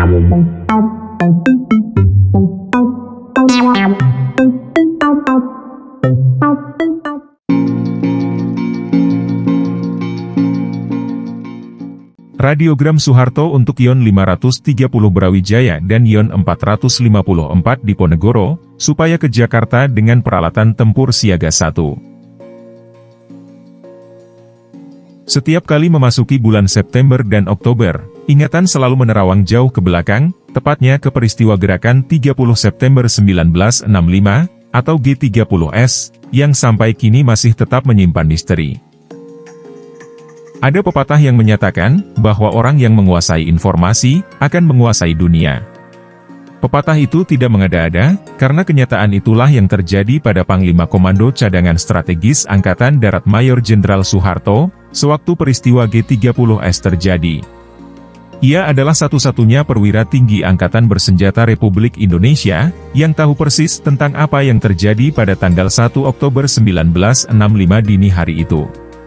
Radiogram Soeharto untuk Yon 530 Brawijaya dan Yon 454 Diponegoro, supaya ke Jakarta dengan peralatan tempur siaga 1. Setiap kali memasuki bulan September dan Oktober, ingatan selalu menerawang jauh ke belakang, tepatnya ke peristiwa gerakan 30 September 1965, atau G30S, yang sampai kini masih tetap menyimpan misteri. Ada pepatah yang menyatakan, bahwa orang yang menguasai informasi, akan menguasai dunia. Pepatah itu tidak mengada-ada, karena kenyataan itulah yang terjadi pada Panglima Komando Cadangan Strategis Angkatan Darat Mayor Jenderal Soeharto, sewaktu peristiwa G30S terjadi. Ia adalah satu-satunya perwira tinggi Angkatan Bersenjata Republik Indonesia, yang tahu persis tentang apa yang terjadi pada tanggal 1 Oktober 1965 dini hari itu.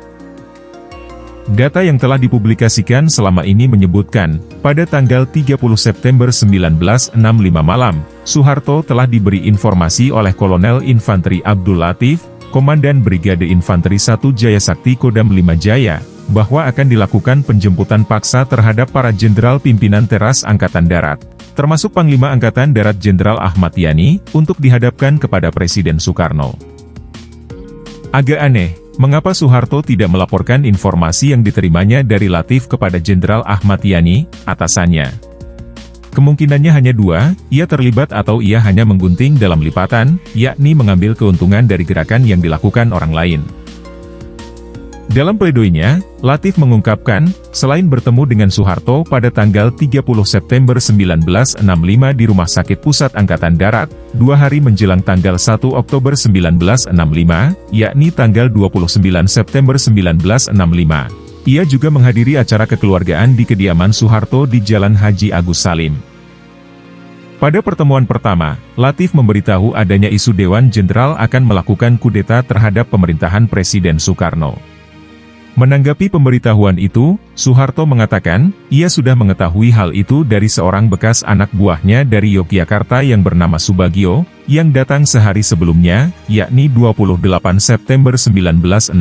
Data yang telah dipublikasikan selama ini menyebutkan, pada tanggal 30 September 1965 malam, Soeharto telah diberi informasi oleh Kolonel Infanteri Abdul Latif, Komandan Brigade Infanteri 1 Jaya Sakti Kodam 5 Jaya, bahwa akan dilakukan penjemputan paksa terhadap para jenderal pimpinan teras Angkatan Darat, termasuk Panglima Angkatan Darat Jenderal Ahmad Yani, untuk dihadapkan kepada Presiden Soekarno. Agak aneh, mengapa Soeharto tidak melaporkan informasi yang diterimanya dari Latif kepada Jenderal Ahmad Yani, atasannya? Kemungkinannya hanya dua, ia terlibat atau ia hanya menggunting dalam lipatan, yakni mengambil keuntungan dari gerakan yang dilakukan orang lain. Dalam pledoinya, Latif mengungkapkan, selain bertemu dengan Soeharto pada tanggal 30 September 1965 di Rumah Sakit Pusat Angkatan Darat, 2 hari menjelang tanggal 1 Oktober 1965, yakni tanggal 29 September 1965. Ia juga menghadiri acara kekeluargaan di kediaman Soeharto di Jalan Haji Agus Salim. Pada pertemuan pertama, Latif memberitahu adanya isu Dewan Jenderal akan melakukan kudeta terhadap pemerintahan Presiden Soekarno. Menanggapi pemberitahuan itu, Soeharto mengatakan, ia sudah mengetahui hal itu dari seorang bekas anak buahnya dari Yogyakarta yang bernama Subagio, yang datang sehari sebelumnya, yakni 28 September 1965.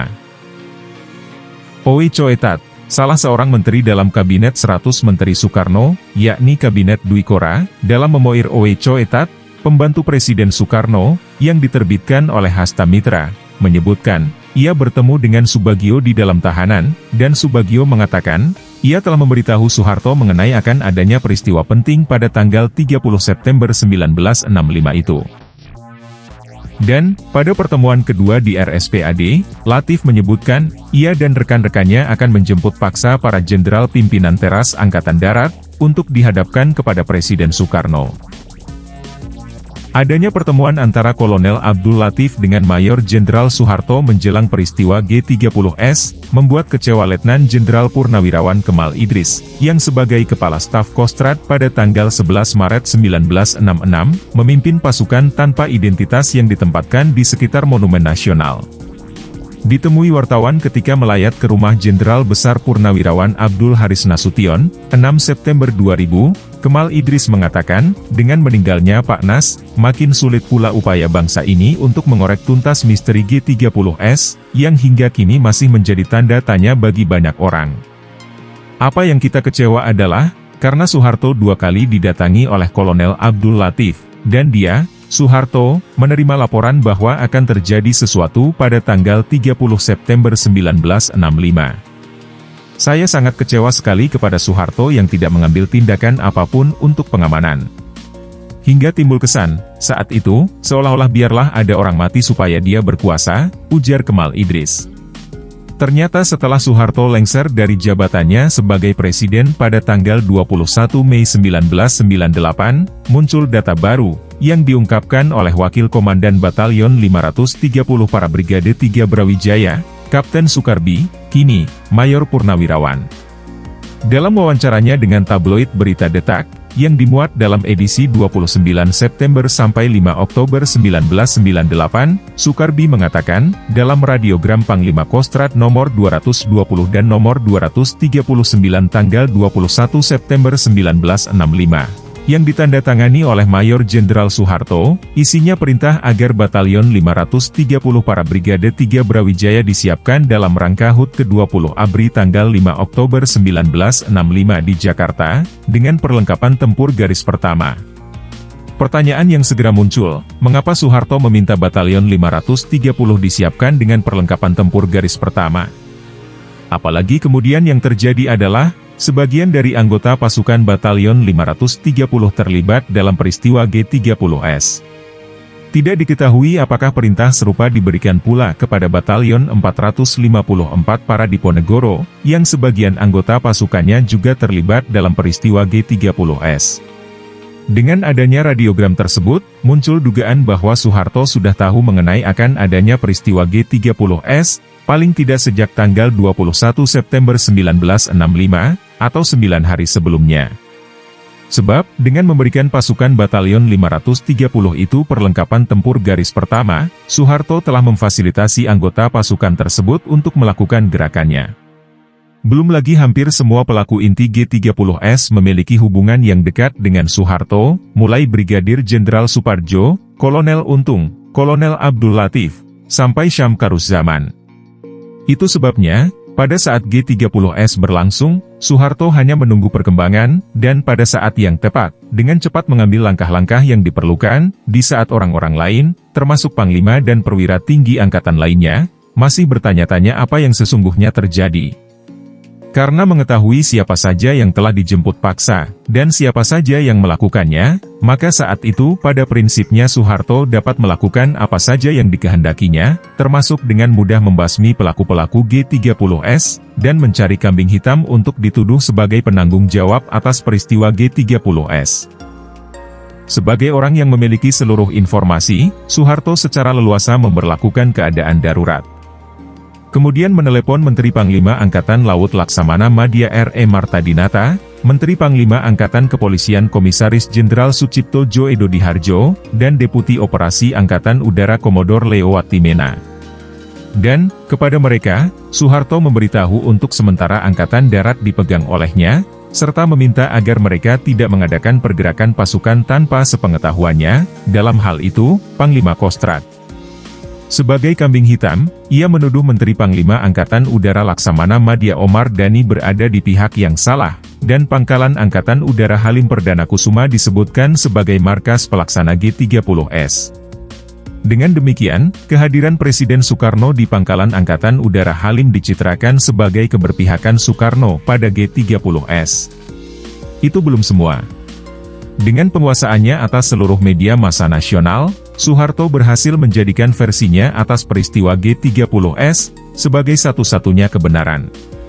Owe Coetat, salah seorang menteri dalam Kabinet 100 Menteri Soekarno, yakni Kabinet Dwi Kora, dalam memoir Owe Coetat, pembantu Presiden Soekarno, yang diterbitkan oleh Hasta Mitra, menyebutkan, ia bertemu dengan Subagio di dalam tahanan, dan Subagio mengatakan, ia telah memberitahu Soeharto mengenai akan adanya peristiwa penting pada tanggal 30 September 1965 itu. Dan, pada pertemuan kedua di RSPAD, Latif menyebutkan, ia dan rekan-rekannya akan menjemput paksa para jenderal pimpinan teras Angkatan Darat, untuk dihadapkan kepada Presiden Soekarno. Adanya pertemuan antara Kolonel Abdul Latif dengan Mayor Jenderal Soeharto menjelang peristiwa G30S, membuat kecewa Letnan Jenderal Purnawirawan Kemal Idris, yang sebagai Kepala Staf Kostrad pada tanggal 11 Maret 1966, memimpin pasukan tanpa identitas yang ditempatkan di sekitar Monumen Nasional. Ditemui wartawan ketika melayat ke rumah Jenderal Besar Purnawirawan Abdul Haris Nasution, 6 September 2000, Kemal Idris mengatakan, dengan meninggalnya Pak Nas, makin sulit pula upaya bangsa ini untuk mengorek tuntas misteri G30S, yang hingga kini masih menjadi tanda tanya bagi banyak orang. Apa yang kita kecewa adalah, karena Soeharto 2 kali didatangi oleh Kolonel Abdul Latif, dan dia, Soeharto, menerima laporan bahwa akan terjadi sesuatu pada tanggal 30 September 1965. Saya sangat kecewa sekali kepada Soeharto yang tidak mengambil tindakan apapun untuk pengamanan. Hingga timbul kesan, saat itu, seolah-olah biarlah ada orang mati supaya dia berkuasa, ujar Kemal Idris. Ternyata setelah Soeharto lengser dari jabatannya sebagai presiden pada tanggal 21 Mei 1998, muncul data baru, yang diungkapkan oleh Wakil Komandan Batalion 530 para Brigade 3 Brawijaya, Kapten Sukarbi, kini, Mayor Purnawirawan. Dalam wawancaranya dengan tabloid Berita Detak, yang dimuat dalam edisi 29 September sampai 5 Oktober 1998, Soekarbi mengatakan, dalam radiogram Panglima Kostrad nomor 220 dan nomor 239 tanggal 21 September 1965, yang ditandatangani oleh Mayor Jenderal Soeharto, isinya perintah agar Batalion 530 para Brigade 3 Brawijaya disiapkan dalam rangka HUT ke-20 ABRI tanggal 5 Oktober 1965 di Jakarta, dengan perlengkapan tempur garis pertama. Pertanyaan yang segera muncul, mengapa Soeharto meminta Batalion 530 disiapkan dengan perlengkapan tempur garis pertama? Apalagi kemudian yang terjadi adalah, sebagian dari anggota pasukan Batalion 530 terlibat dalam peristiwa G30S. Tidak diketahui apakah perintah serupa diberikan pula kepada Batalion 454 para Diponegoro, yang sebagian anggota pasukannya juga terlibat dalam peristiwa G30S. Dengan adanya radiogram tersebut, muncul dugaan bahwa Soeharto sudah tahu mengenai akan adanya peristiwa G30S, paling tidak sejak tanggal 21 September 1965, atau 9 hari sebelumnya. Sebab, dengan memberikan pasukan Batalion 530 itu perlengkapan tempur garis pertama, Soeharto telah memfasilitasi anggota pasukan tersebut untuk melakukan gerakannya. Belum lagi hampir semua pelaku inti G30S memiliki hubungan yang dekat dengan Soeharto, mulai Brigadir Jenderal Suparjo, Kolonel Untung, Kolonel Abdul Latif, sampai Syamkaruzzaman. Itu sebabnya, pada saat G30S berlangsung, Soeharto hanya menunggu perkembangan, dan pada saat yang tepat, dengan cepat mengambil langkah-langkah yang diperlukan, di saat orang-orang lain, termasuk Panglima dan perwira tinggi angkatan lainnya, masih bertanya-tanya apa yang sesungguhnya terjadi. Karena mengetahui siapa saja yang telah dijemput paksa, dan siapa saja yang melakukannya, maka saat itu pada prinsipnya Soeharto dapat melakukan apa saja yang dikehendakinya, termasuk dengan mudah membasmi pelaku-pelaku G30S, dan mencari kambing hitam untuk dituduh sebagai penanggung jawab atas peristiwa G30S. Sebagai orang yang memiliki seluruh informasi, Soeharto secara leluasa memberlakukan keadaan darurat. Kemudian menelepon Menteri Panglima Angkatan Laut Laksamana Madya R.E. Martadinata, Menteri Panglima Angkatan Kepolisian Komisaris Jenderal Sucipto Jo Edodiharjo, dan Deputi Operasi Angkatan Udara Komodor Leo Watimena. Dan, kepada mereka, Soeharto memberitahu untuk sementara Angkatan Darat dipegang olehnya, serta meminta agar mereka tidak mengadakan pergerakan pasukan tanpa sepengetahuannya, dalam hal itu, Panglima Kostrad. Sebagai kambing hitam, ia menuduh Menteri Panglima Angkatan Udara Laksamana Madya Omar Dhani berada di pihak yang salah, dan Pangkalan Angkatan Udara Halim Perdana Kusuma disebutkan sebagai markas pelaksana G30S. Dengan demikian, kehadiran Presiden Soekarno di Pangkalan Angkatan Udara Halim dicitrakan sebagai keberpihakan Soekarno pada G30S. Itu belum semua. Dengan penguasaannya atas seluruh media massa nasional, Soeharto berhasil menjadikan versinya atas peristiwa G30S, sebagai satu-satunya kebenaran.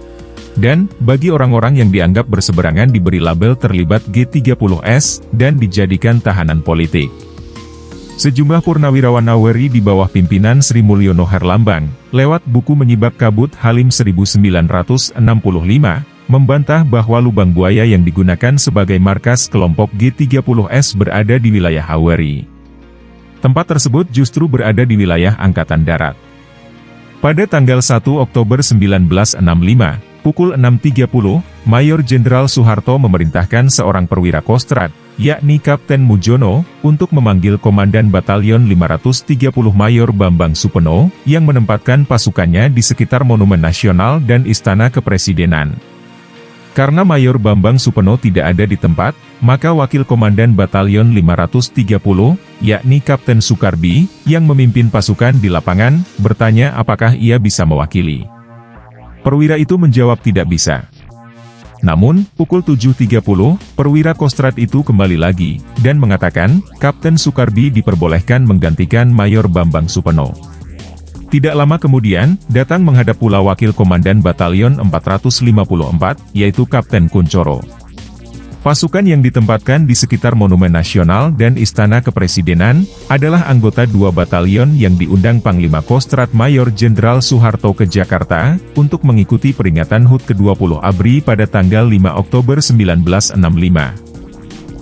Dan, bagi orang-orang yang dianggap berseberangan diberi label terlibat G30S, dan dijadikan tahanan politik. Sejumlah purnawirawan Naweri di bawah pimpinan Sri Mulyono Herlambang, lewat buku Menyibak Kabut Halim 1965, membantah bahwa lubang buaya yang digunakan sebagai markas kelompok G30S berada di wilayah Haweri. Tempat tersebut justru berada di wilayah Angkatan Darat. Pada tanggal 1 Oktober 1965, pukul 6.30, Mayor Jenderal Soeharto memerintahkan seorang perwira Kostrad, yakni Kapten Mujono, untuk memanggil Komandan Batalion 530 Mayor Bambang Supeno, yang menempatkan pasukannya di sekitar Monumen Nasional dan Istana Kepresidenan. Karena Mayor Bambang Supeno tidak ada di tempat, maka Wakil Komandan Batalion 530, yakni Kapten Soekarbi, yang memimpin pasukan di lapangan, bertanya apakah ia bisa mewakili. Perwira itu menjawab tidak bisa. Namun, pukul 7.30, perwira Kostrad itu kembali lagi, dan mengatakan, Kapten Soekarbi diperbolehkan menggantikan Mayor Bambang Supeno. Tidak lama kemudian, datang menghadap pula Wakil Komandan Batalion 454, yaitu Kapten Kuncoro. Pasukan yang ditempatkan di sekitar Monumen Nasional dan Istana Kepresidenan, adalah anggota 2 batalion yang diundang Panglima Kostrad Mayor Jenderal Soeharto ke Jakarta, untuk mengikuti peringatan HUT ke-20 ABRI pada tanggal 5 Oktober 1965.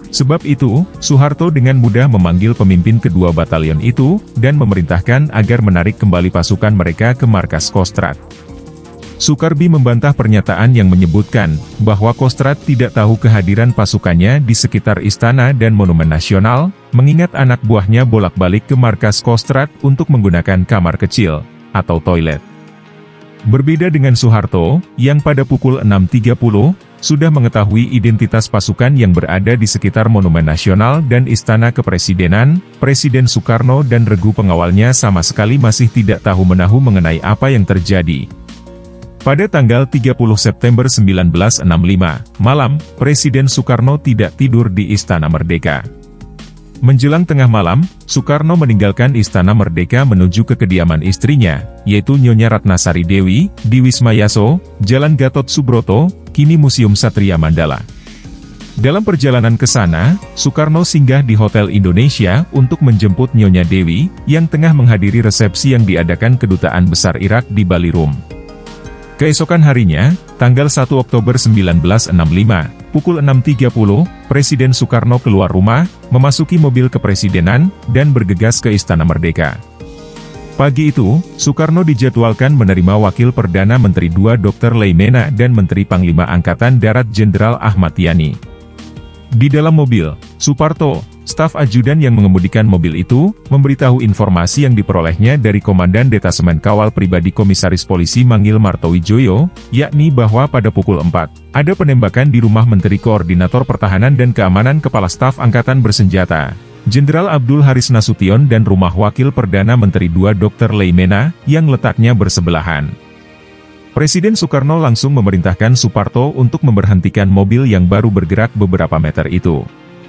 Sebab itu, Soeharto dengan mudah memanggil pemimpin kedua batalion itu, dan memerintahkan agar menarik kembali pasukan mereka ke markas Kostrad. Soekarbi membantah pernyataan yang menyebutkan bahwa Kostrad tidak tahu kehadiran pasukannya di sekitar istana dan Monumen Nasional, mengingat anak buahnya bolak-balik ke markas Kostrad untuk menggunakan kamar kecil, atau toilet. Berbeda dengan Soeharto, yang pada pukul 6.30, sudah mengetahui identitas pasukan yang berada di sekitar Monumen Nasional dan Istana Kepresidenan, Presiden Soekarno dan regu pengawalnya sama sekali masih tidak tahu menahu mengenai apa yang terjadi. Pada tanggal 30 September 1965, malam, Presiden Soekarno tidak tidur di Istana Merdeka. Menjelang tengah malam, Soekarno meninggalkan Istana Merdeka menuju ke kediaman istrinya, yaitu Nyonya Ratnasari Dewi, di Wisma Yaso, Jalan Gatot Subroto, kini Museum Satria Mandala. Dalam perjalanan ke sana, Soekarno singgah di Hotel Indonesia untuk menjemput Nyonya Dewi, yang tengah menghadiri resepsi yang diadakan Kedutaan Besar Irak di Bali Rum. Keesokan harinya, tanggal 1 Oktober 1965, pukul 6.30, Presiden Soekarno keluar rumah, memasuki mobil kepresidenan, dan bergegas ke Istana Merdeka. Pagi itu, Soekarno dijadwalkan menerima Wakil Perdana Menteri II Dr. Leimena dan Menteri Panglima Angkatan Darat Jenderal Ahmad Yani. Di dalam mobil, Suparto, staf ajudan yang mengemudikan mobil itu, memberitahu informasi yang diperolehnya dari Komandan Detasemen Kawal Pribadi Komisaris Polisi Manggil Martowijoyo, yakni bahwa pada pukul 4, ada penembakan di rumah Menteri Koordinator Pertahanan dan Keamanan Kepala Staf Angkatan Bersenjata, Jenderal Abdul Haris Nasution dan rumah Wakil Perdana Menteri II Dr. Leimena, yang letaknya bersebelahan. Presiden Soekarno langsung memerintahkan Suparto untuk memberhentikan mobil yang baru bergerak beberapa meter itu.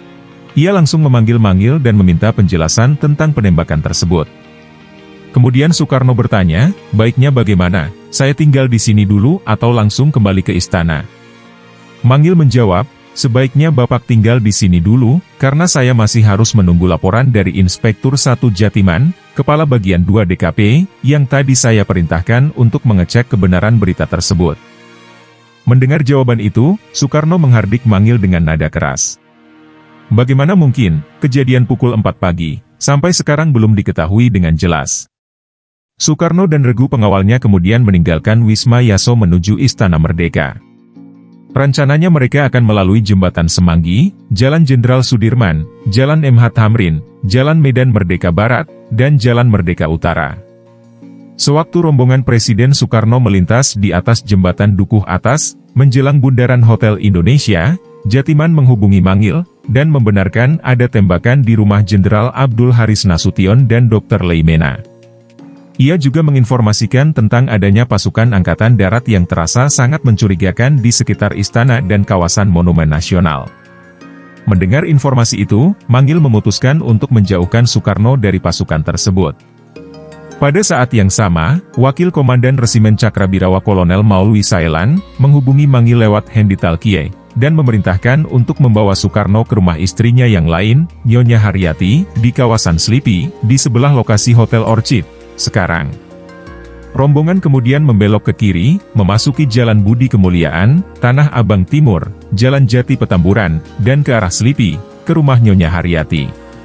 Ia langsung memanggil-manggil dan meminta penjelasan tentang penembakan tersebut. Kemudian Soekarno bertanya, baiknya bagaimana, saya tinggal di sini dulu atau langsung kembali ke istana? Manggil menjawab, sebaiknya Bapak tinggal di sini dulu, karena saya masih harus menunggu laporan dari Inspektur 1 Jatiman, Kepala Bagian 2 DKP, yang tadi saya perintahkan untuk mengecek kebenaran berita tersebut. Mendengar jawaban itu, Soekarno menghardik Manggil dengan nada keras. Bagaimana mungkin, kejadian pukul 4 pagi, sampai sekarang belum diketahui dengan jelas. Soekarno dan regu pengawalnya kemudian meninggalkan Wisma Yaso menuju Istana Merdeka. Rencananya mereka akan melalui Jembatan Semanggi, Jalan Jenderal Sudirman, Jalan MH Tamrin, Jalan Medan Merdeka Barat, dan Jalan Merdeka Utara. Sewaktu rombongan Presiden Soekarno melintas di atas Jembatan Dukuh Atas, menjelang bundaran Hotel Indonesia, Jatiman menghubungi Manggil, dan membenarkan ada tembakan di rumah Jenderal Abdul Haris Nasution dan Dr. Leimena. Ia juga menginformasikan tentang adanya pasukan Angkatan Darat yang terasa sangat mencurigakan di sekitar istana dan kawasan Monumen Nasional. Mendengar informasi itu, Manggil memutuskan untuk menjauhkan Soekarno dari pasukan tersebut. Pada saat yang sama, Wakil Komandan Resimen Cakrabirawa Kolonel Maulwi Saelan, menghubungi Manggil lewat Hendi Talkie, dan memerintahkan untuk membawa Soekarno ke rumah istrinya yang lain, Nyonya Haryati, di kawasan Slipi, di sebelah lokasi Hotel Orchid. Sekarang, rombongan kemudian membelok ke kiri, memasuki Jalan Budi Kemuliaan, Tanah Abang Timur, Jalan Jati Petamburan, dan ke arah Slipi, ke rumah Nyonya Haryati.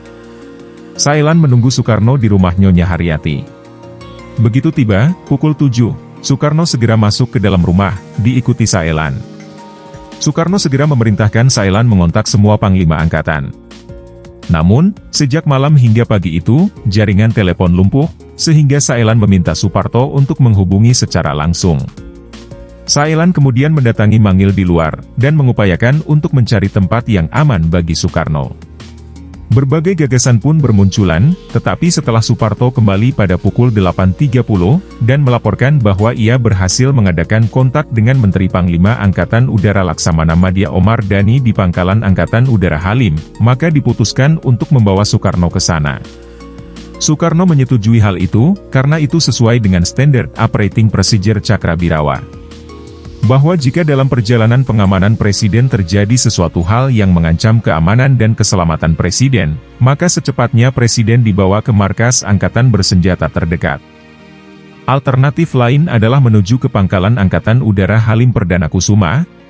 Saelan menunggu Soekarno di rumah Nyonya Haryati. Begitu tiba, pukul 7, Soekarno segera masuk ke dalam rumah, diikuti Saelan. Soekarno segera memerintahkan Saelan mengontak semua Panglima Angkatan. Namun, sejak malam hingga pagi itu, jaringan telepon lumpuh, sehingga Saelan meminta Suparto untuk menghubungi secara langsung. Saelan kemudian mendatangi Manggil di luar, dan mengupayakan untuk mencari tempat yang aman bagi Soekarno. Berbagai gagasan pun bermunculan, tetapi setelah Suparto kembali pada pukul 8.30, dan melaporkan bahwa ia berhasil mengadakan kontak dengan Menteri Panglima Angkatan Udara Laksamana Madya Omar Dhani di Pangkalan Angkatan Udara Halim, maka diputuskan untuk membawa Soekarno ke sana. Soekarno menyetujui hal itu, karena itu sesuai dengan Standard Operating Procedure Cakrabirawa. Bahwa jika dalam perjalanan pengamanan Presiden terjadi sesuatu hal yang mengancam keamanan dan keselamatan Presiden, maka secepatnya Presiden dibawa ke markas Angkatan Bersenjata terdekat. Alternatif lain adalah menuju ke Pangkalan Angkatan Udara Halim Perdana Kusuma,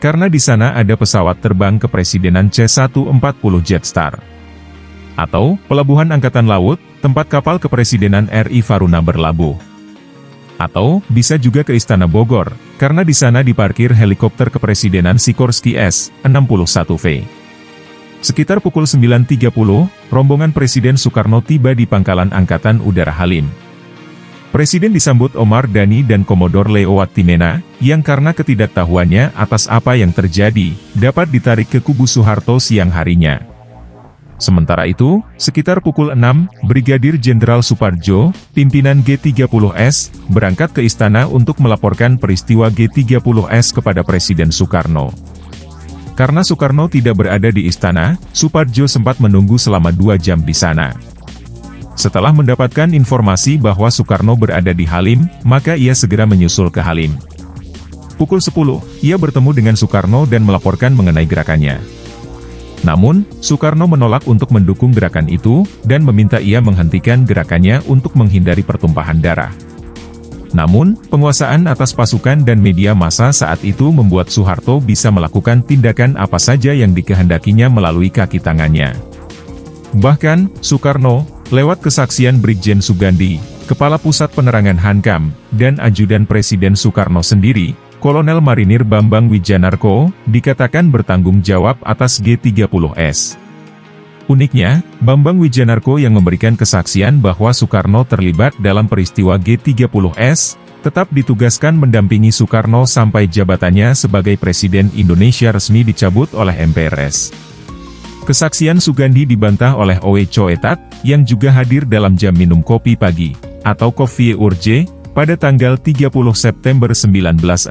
karena di sana ada pesawat terbang kepresidenan C-140 Jetstar. Atau, Pelabuhan Angkatan Laut, tempat kapal kepresidenan RI Varuna berlabuh. Atau, bisa juga ke Istana Bogor, karena di sana diparkir helikopter kepresidenan Sikorsky S-61V. Sekitar pukul 9.30, rombongan Presiden Soekarno tiba di Pangkalan Angkatan Udara Halim. Presiden disambut Omar Dhani dan Komodor Leo Watimena, yang karena ketidaktahuannya atas apa yang terjadi, dapat ditarik ke kubu Soeharto siang harinya. Sementara itu, sekitar pukul 6, Brigadir Jenderal Supardjo, pimpinan G30S, berangkat ke istana untuk melaporkan peristiwa G30S kepada Presiden Soekarno. Karena Soekarno tidak berada di istana, Supardjo sempat menunggu selama 2 jam di sana. Setelah mendapatkan informasi bahwa Soekarno berada di Halim, maka ia segera menyusul ke Halim. Pukul 10, ia bertemu dengan Soekarno dan melaporkan mengenai gerakannya. Namun, Soekarno menolak untuk mendukung gerakan itu, dan meminta ia menghentikan gerakannya untuk menghindari pertumpahan darah. Namun, penguasaan atas pasukan dan media massa saat itu membuat Soeharto bisa melakukan tindakan apa saja yang dikehendakinya melalui kaki tangannya. Bahkan, Soekarno, lewat kesaksian Brigjen Sugandi, Kepala Pusat Penerangan Hankam, dan Ajudan Presiden Soekarno sendiri, Kolonel Marinir Bambang Wijanarko, dikatakan bertanggung jawab atas G30S. Uniknya, Bambang Wijanarko yang memberikan kesaksian bahwa Soekarno terlibat dalam peristiwa G30S, tetap ditugaskan mendampingi Soekarno sampai jabatannya sebagai Presiden Indonesia resmi dicabut oleh MPRS. Kesaksian Sugandi dibantah oleh Owe Coetat, yang juga hadir dalam jam minum kopi pagi, atau Coffee Urge, pada tanggal 30 September 1965.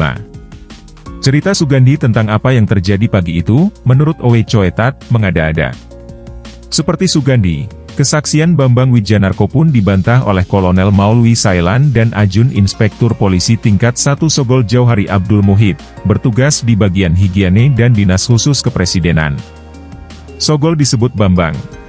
Cerita Sugandi tentang apa yang terjadi pagi itu, menurut Owe Coetat, mengada-ada. Seperti Sugandi, kesaksian Bambang Wijanarko pun dibantah oleh Kolonel Maulwi Sailan dan Ajun Inspektur Polisi Tingkat 1 Sogol Jauhari Abdul Muhid, bertugas di bagian higiene dan dinas khusus kepresidenan. Sogol disebut Bambang.